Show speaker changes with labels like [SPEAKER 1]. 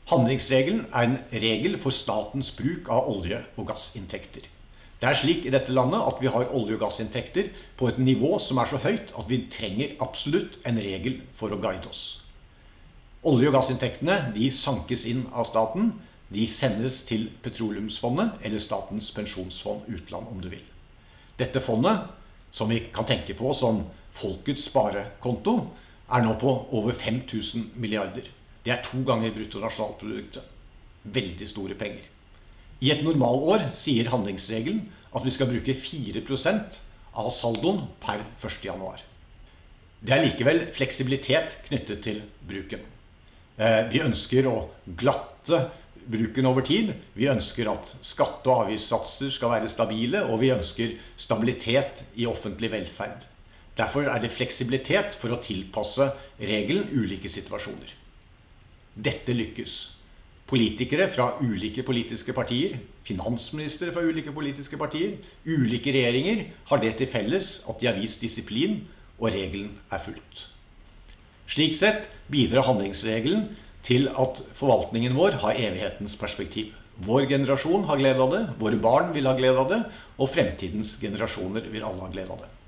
[SPEAKER 1] Handlingsregelen er en regel for statens bruk av olje- og gassinntekter. Det er slik i dette landet at vi har olje- og gassinntekter på et nivå som er så høyt at vi trenger absolutt en regel for å guide oss. Olje- og gassinntektene de sankes inn av staten, de sendes til Petroleumsfondet eller Statens pensjonsfond utland om du vil. Dette fondet, som vi kan tenke på som folkets sparekonto, er nå på over 5000 milliarder. Det er 2 ganger bruttonasjonalproduktet. Veldig store penger. I et normalår sier handlingsregelen at vi skal bruke 4% av saldoen per 1. januar. Det er likevel fleksibilitet knyttet til bruken. Vi ønsker å glatte bruken over tid. Vi ønsker at skatte- og avgiftssatser skal være stabile, og vi ønsker stabilitet i offentlig velferd. Derfor er det fleksibilitet for å tilpasse regelen ulike situasjoner. Dette lykkes. Politikere fra ulike politiske partier, finansministere fra ulike politiske partier, ulike regjeringer har det til felles at de har vist disiplin, og regelen er fulgt. Slik sett bidrar handlingsregelen til at forvaltningen vår har evighetens perspektiv. Vår generasjon har glede av det, våre barn vil ha glede av det, og fremtidens generasjoner vil alle ha glede av det.